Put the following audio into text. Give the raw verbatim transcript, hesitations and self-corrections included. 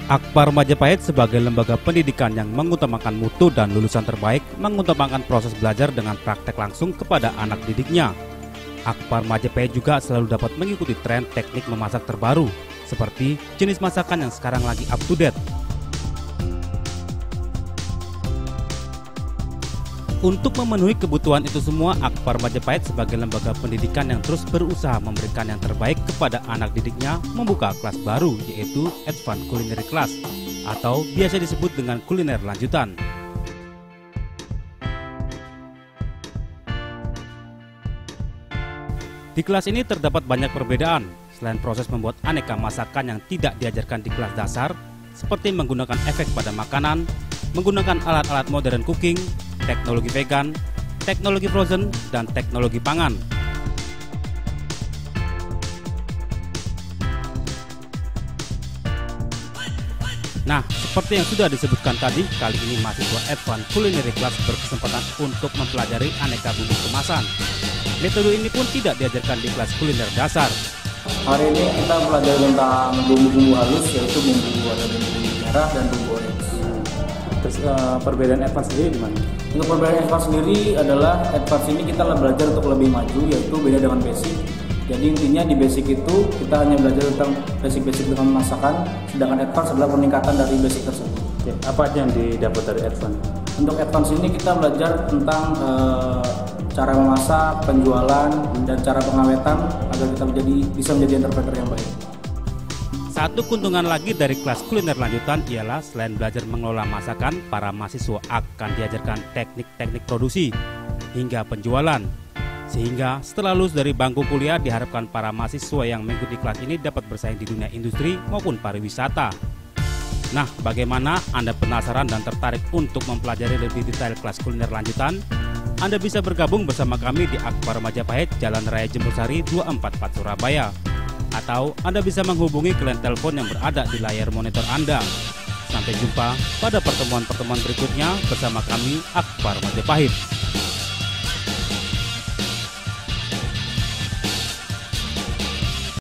Akpar Majapahit sebagai lembaga pendidikan yang mengutamakan mutu dan lulusan terbaik, mengutamakan proses belajar dengan praktek langsung kepada anak didiknya. Akpar Majapahit juga selalu dapat mengikuti tren teknik memasak terbaru, seperti jenis masakan yang sekarang lagi up to date. Untuk memenuhi kebutuhan itu semua, Akpar Majapahit sebagai lembaga pendidikan yang terus berusaha memberikan yang terbaik kepada anak didiknya membuka kelas baru, yaitu Advanced Culinary Class atau biasa disebut dengan kuliner lanjutan. Di kelas ini terdapat banyak perbedaan. Selain proses membuat aneka masakan yang tidak diajarkan di kelas dasar, seperti menggunakan efek pada makanan, menggunakan alat-alat modern cooking, teknologi vegan, teknologi frozen, dan teknologi pangan. Nah, seperti yang sudah disebutkan tadi, kali ini mahasiswa Advanced Culinary Class berkesempatan untuk mempelajari aneka bumbu kemasan. Metode ini pun tidak diajarkan di kelas kuliner dasar. Hari ini kita belajar tentang bumbu-bumbu halus, yaitu bumbu ada bumbu merah dan bumbu orange. Terus uh, perbedaan advance sendiri di mana? Untuk perbedaan advance sendiri adalah advance ini kita belajar untuk lebih maju, yaitu beda dengan basic. Jadi intinya di basic itu kita hanya belajar tentang basic-basic dengan masakan, sedangkan advance adalah peningkatan dari basic tersebut. Ya, apa aja yang didapat dari advance? Untuk advance ini kita belajar tentang uh, cara memasak, penjualan, dan cara pengawetan agar kita menjadi bisa menjadi entrepreneur yang baik. Satu keuntungan lagi dari kelas kuliner lanjutan ialah selain belajar mengelola masakan, para mahasiswa akan diajarkan teknik-teknik produksi hingga penjualan. Sehingga setelah lulus dari bangku kuliah diharapkan para mahasiswa yang mengikuti kelas ini dapat bersaing di dunia industri maupun pariwisata. Nah, bagaimana Anda penasaran dan tertarik untuk mempelajari lebih detail kelas kuliner lanjutan? Anda bisa bergabung bersama kami di Akpar Majapahit, Jalan Raya Jembersari dua empat empat Surabaya. Atau Anda bisa menghubungi ke line telepon yang berada di layar monitor Anda. Sampai jumpa pada pertemuan-pertemuan berikutnya bersama kami, Akpar Majapahit.